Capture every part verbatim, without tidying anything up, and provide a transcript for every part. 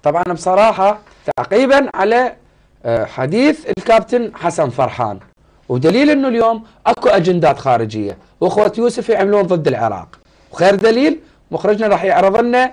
طبعا بصراحة تعقيبا على حديث الكابتن حسن فرحان، ودليل انه اليوم اكو اجندات خارجية واخوة يوسف يعملون ضد العراق، وخير دليل مخرجنا راح يعرض لنا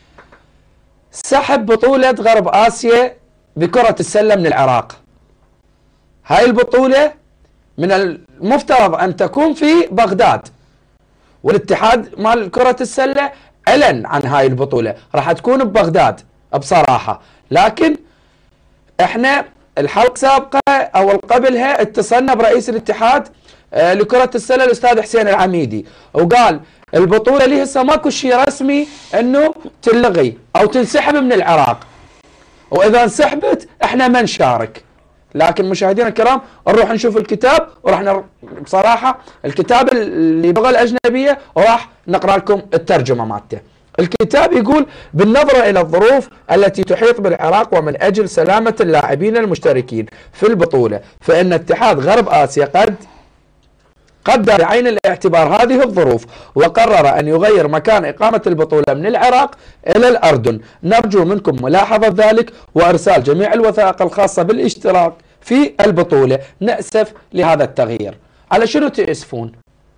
سحب بطولة غرب اسيا بكرة السلة من العراق. هاي البطولة من المفترض ان تكون في بغداد، والاتحاد مال كرة السلة اعلن عن هاي البطولة راح تكون ببغداد بصراحة. لكن احنا الحلقة السابقة او قبلها اتصلنا برئيس الاتحاد لكرة السلة الاستاذ حسين العميدي، وقال البطولة لي هسه ماكو شيء رسمي انه تلغي او تنسحب من العراق، واذا انسحبت احنا ما نشارك. لكن مشاهدينا الكرام نروح نشوف الكتاب، وراح نر... بصراحة الكتاب اللي باللغة الأجنبية وراح نقرأ لكم الترجمة مالته. الكتاب يقول: بالنظر إلى الظروف التي تحيط بالعراق ومن أجل سلامة اللاعبين المشتركين في البطولة، فإن اتحاد غرب آسيا قد قدر بعين الاعتبار هذه الظروف وقرر أن يغير مكان إقامة البطولة من العراق إلى الأردن. نرجو منكم ملاحظة ذلك وإرسال جميع الوثائق الخاصة بالاشتراك في البطولة. نأسف لهذا التغيير. على شنو تأسفون؟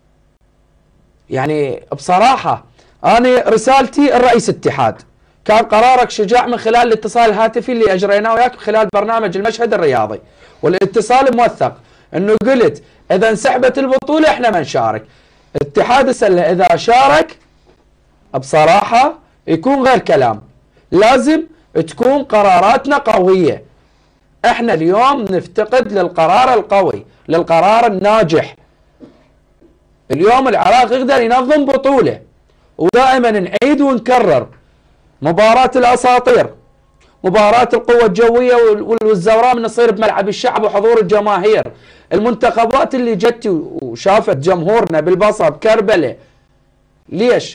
يعني بصراحة أنا رسالتي الرئيس الاتحاد، كان قرارك شجاع من خلال الاتصال الهاتفي اللي أجريناه وياك خلال برنامج المشهد الرياضي، والاتصال موثق انه قلت اذا انسحبت البطولة احنا ما نشارك. اتحاد السلة اذا شارك بصراحة يكون غير كلام، لازم تكون قراراتنا قوية. احنا اليوم نفتقد للقرار القوي، للقرار الناجح. اليوم العراق يقدر ينظم بطولة، ودائما نعيد ونكرر مباراة الاساطير، مباراة القوة الجوية والزوراء من تصير بملعب الشعب وحضور الجماهير، المنتخبات اللي جت وشافت جمهورنا بالبصرة بكربلة. ليش؟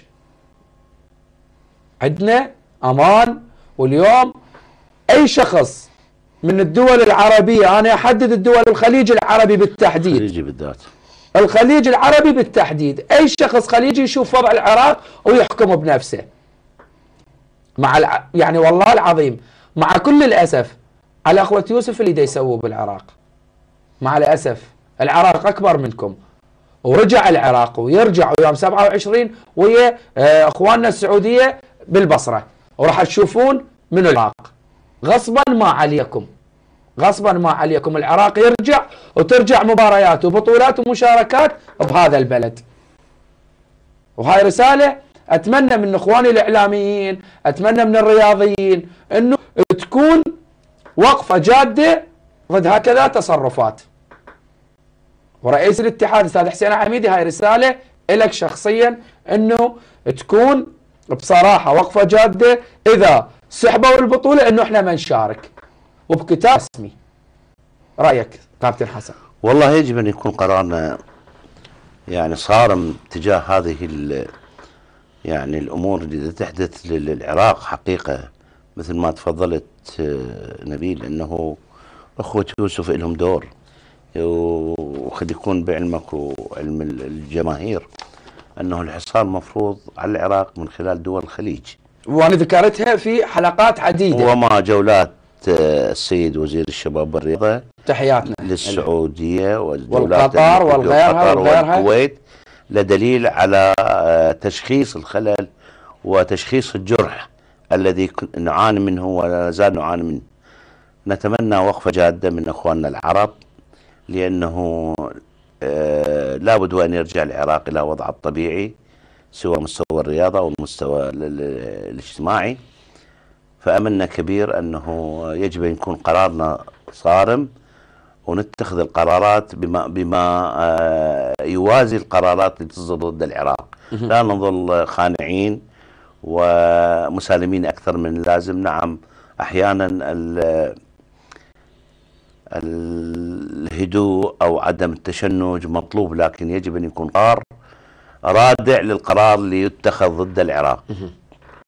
عندنا امان. واليوم اي شخص من الدول العربية، انا احدد الدول الخليج العربي بالتحديد، الخليجي بالذات، الخليج العربي بالتحديد، اي شخص خليجي يشوف وضع العراق ويحكم بنفسه. مع الع... يعني والله العظيم مع كل الاسف على اخوة يوسف اللي دا يسووا بالعراق، مع الاسف العراق اكبر منكم، ورجع العراق ويرجع يوم سبعة وعشرين ويا اخواننا السعودية بالبصرة، وراح تشوفون من العراق غصبا ما عليكم، غصبا ما عليكم العراق يرجع وترجع مباريات وبطولات ومشاركات بهذا البلد. وهاي رسالة اتمنى من اخواني الاعلاميين، اتمنى من الرياضيين انه تكون وقفة جادة ضد هكذا تصرفات. ورئيس الاتحاد الاستاذ حسين العميدي، هاي رسالة لك شخصيا انه تكون بصراحة وقفة جادة اذا سحبوا البطولة انه احنا ما نشارك وبكتاب رسمي. رأيك كابتن حسن؟ والله يجب ان يكون قرارنا يعني صارم تجاه هذه يعني الامور اللي تحدث للعراق. حقيقة مثل ما تفضلت نبيل انه اخوة يوسف لهم دور، وقد يكون بعلمك وعلم الجماهير انه الحصار مفروض على العراق من خلال دول الخليج، وانا ذكرتها في حلقات عديدة، وما جولات السيد وزير الشباب والرياضة تحياتنا للسعودية والقطر والغيرها والكويت لدليل على تشخيص الخلل وتشخيص الجرح الذي نعاني منه ولا زال نعاني منه. نتمنى وقفة جادة من اخواننا العرب، لانه لابد وان يرجع العراق الى وضعه الطبيعي سواء مستوى الرياضة او المستوى الاجتماعي. فأملنا كبير أنه يجب أن يكون قرارنا صارم ونتخذ القرارات بما بما يوازي القرارات اللي تصدر ضد العراق. لا نظل خانعين ومسالمين أكثر من اللازم. نعم أحيانا الهدوء أو عدم التشنج مطلوب، لكن يجب أن يكون قرار رادع للقرار اللي يتخذ ضد العراق.